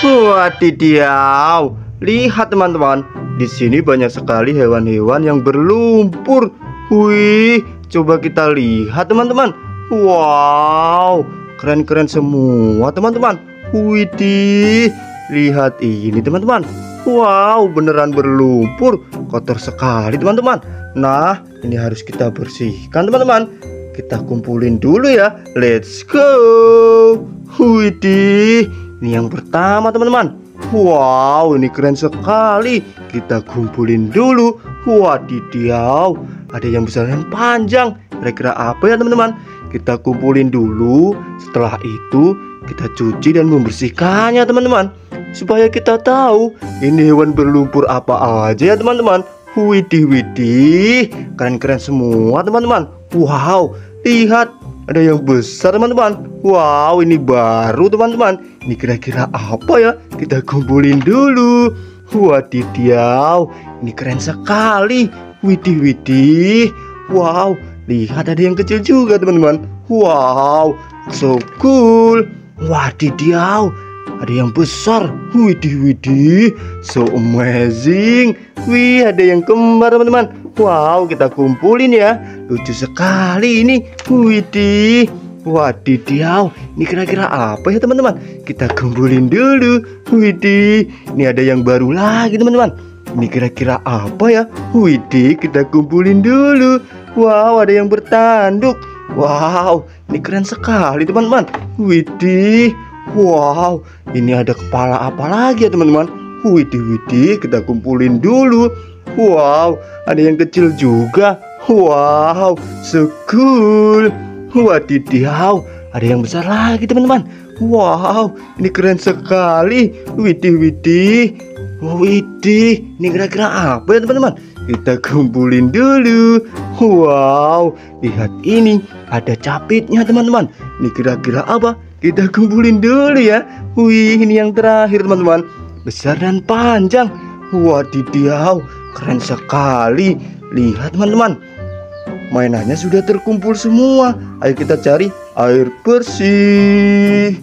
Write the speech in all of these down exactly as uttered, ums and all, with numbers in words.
Wadidiau, lihat teman-teman, di sini banyak sekali hewan-hewan yang berlumpur. Wih, coba kita lihat teman-teman. Wow, keren-keren semua teman-teman. Widih, lihat ini teman-teman. Wow, beneran berlumpur, kotor sekali teman-teman. Nah, ini harus kita bersihkan teman-teman. Kita kumpulin dulu ya. Let's go. Widih, ini yang pertama teman-teman. Wow, ini keren sekali. Kita kumpulin dulu. Wadidiau, ada yang besar dan panjang. Kira-kira apa ya teman-teman? Kita kumpulin dulu. Setelah itu kita cuci dan membersihkannya teman-teman, supaya kita tahu ini hewan berlumpur apa aja ya teman-teman. Widih widih, keren-keren semua teman-teman. Wow, lihat, ada yang besar teman-teman. Wow, ini baru teman-teman. Ini kira-kira apa ya? Kita kumpulin dulu. Wadidiau, ini keren sekali. Widih widih. Wow, lihat ada yang kecil juga teman-teman. Wow, so cool. Wadidiau, ada yang besar. Widih widih, so amazing. Wih, ada yang kembar teman-teman. Wow, kita kumpulin ya. Lucu sekali ini. Widih, wadidiau, ini kira-kira apa ya teman-teman? Kita kumpulin dulu. Widih, ini ada yang baru lagi teman-teman. Ini kira-kira apa ya? Widih, kita kumpulin dulu. Wow, ada yang bertanduk. Wow, ini keren sekali teman-teman. Widih, wow, ini ada kepala apa lagi ya teman-teman? Widih widih, kita kumpulin dulu. Wow, ada yang kecil juga. Wow, so cool. Wadidiau, ada yang besar lagi teman-teman. Wow, ini keren sekali. Widih widih. Widih, ini kira-kira apa ya teman-teman? Kita kumpulin dulu. Wow, lihat ini, ada capitnya teman-teman. Ini kira-kira apa? Kita kumpulin dulu ya. Wih, ini yang terakhir teman-teman. Besar dan panjang. Wadidiau, keren sekali. Lihat teman-teman, mainannya sudah terkumpul semua. Ayo kita cari air bersih.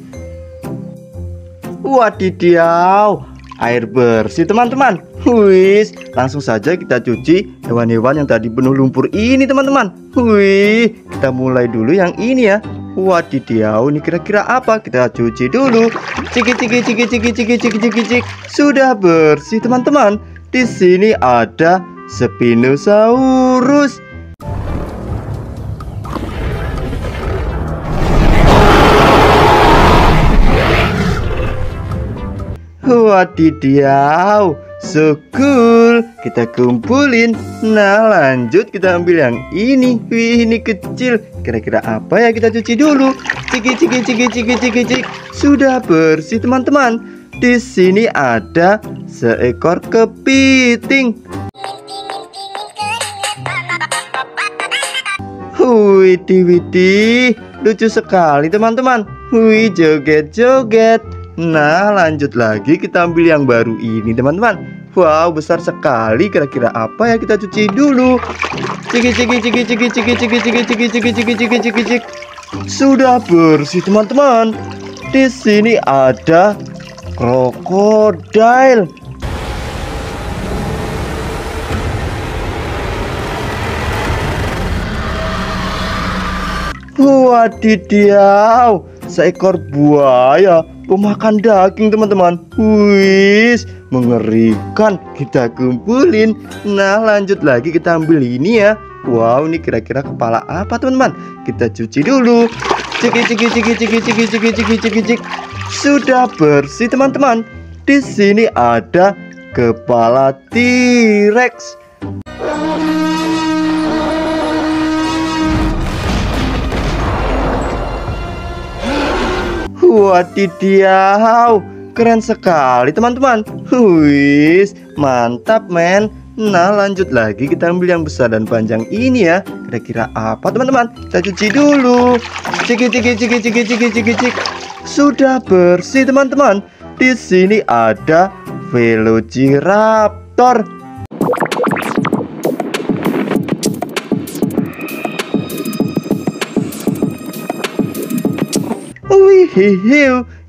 Wadidiau, air bersih teman-teman. Wih, langsung saja kita cuci hewan-hewan yang tadi penuh lumpur ini teman-teman. Wih, kita mulai dulu yang ini ya. Wadidiau, ini kira-kira apa? Kita cuci dulu. Ciki ciki ciki ciki ciki ciki ciki cik. Sudah bersih teman-teman. Di sini ada Spinosaurus. Wadidiau, so cool. Kita kumpulin. Nah, lanjut kita ambil yang ini. Wih, ini kecil. Kira-kira apa ya? Kita cuci dulu. Ciki ciki ciki ciki ciki cik. Sudah bersih teman-teman. Di sini ada seekor kepiting. Widih widih, lucu sekali teman-teman. Wih, joget-joget. Nah, lanjut lagi kita ambil yang baru ini teman-teman. Wow, besar sekali. Kira-kira apa ya? Kita cuci dulu. Ciki ciki ciki ciki ciki ciki ciki ciki ciki ciki ciki ciki cik. Sudah bersih teman-teman. Di sini ada krokodil. Wadidiau, seekor buaya pemakan daging teman-teman. Wih, mengerikan. Kita kumpulin. Nah, lanjut lagi kita ambil ini ya. Wow, ini kira-kira kepala apa teman-teman? Kita cuci dulu. Ciki ciki ciki ciki ciki ciki ciki ciki cik. Sudah bersih teman-teman. Di sini ada kepala T-Rex. Wadidiau, keren sekali teman-teman. Wih, mantap men. Nah, lanjut lagi kita ambil yang besar dan panjang ini ya. Kira-kira apa teman-teman? Kita cuci dulu. Ciki ciki ciki ciki ciki ciki cik. Sudah bersih teman-teman. Di sini ada Velociraptor. Wih,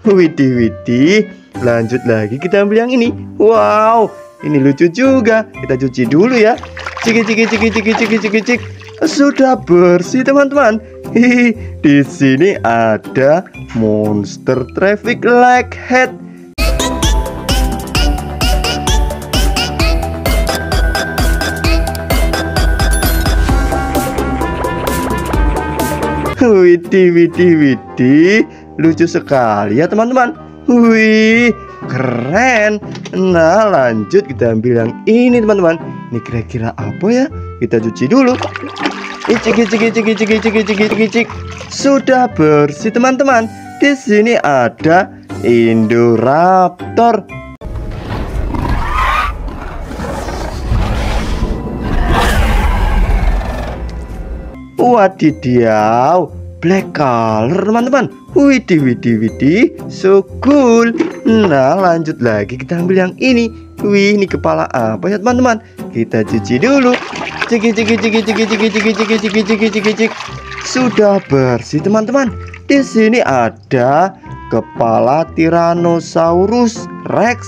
Widih, widih. Lanjut lagi kita ambil yang ini. Wow, ini lucu juga. Kita cuci dulu ya. Ciki ciki ciki ciki ciki ciki cik. Sudah bersih teman-teman. Hihi, di sini ada monster traffic light head. Widih, widih, widih. Lucu sekali ya teman-teman. Wih, keren. Nah, lanjut kita ambil yang ini teman-teman. Ini kira-kira apa ya? Kita cuci dulu. Cik cik cik cik cik cik cik cik. Sudah bersih teman-teman. Di sini ada Indoraptor. Wadidiau, black color teman-teman. Widih, widih, widih, so cool. Nah, lanjut lagi kita ambil yang ini. Wih, ini kepala apa ya teman-teman? Kita cuci dulu. Ciki ciki ciki ciki ciki ciki ciki ciki ciki ciki cik. Sudah bersih teman-teman. Di sini ada kepala Tyrannosaurus Rex.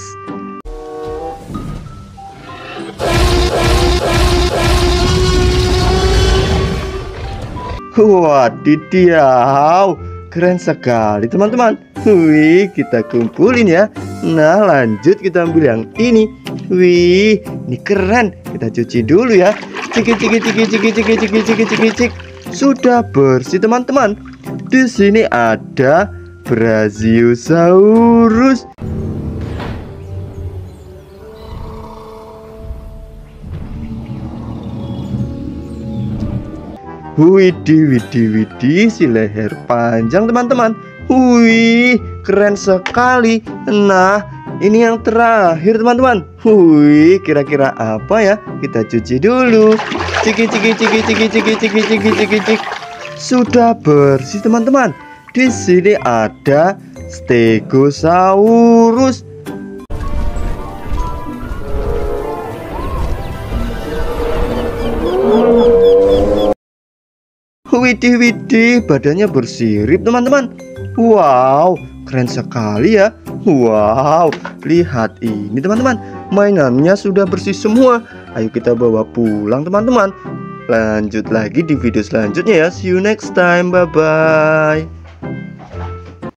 Wadidiau, keren sekali teman-teman. Wih, kita kumpulin ya. Nah, lanjut kita ambil yang ini. Wih, ini keren. Kita cuci dulu ya. Ciki ciki ciki ciki ciki ciki ciki ciki cik. Sudah bersih teman-teman. Di sini ada Brachiosaurus. Widih, widih, widih, si leher panjang teman-teman. Wih, keren sekali. Nah, ini yang terakhir teman-teman. Wih, kira-kira apa ya? Kita cuci dulu. Ciki ciki ciki ciki ciki ciki ciki ciki cik. Sudah bersih teman-teman. Di sini ada Stegosaurus. Widih, widih, badannya bersirip teman-teman. Wow, keren sekali ya. Wow, lihat ini teman-teman. Mainannya sudah bersih semua. Ayo kita bawa pulang teman-teman. Lanjut lagi di video selanjutnya ya. See you next time, bye-bye.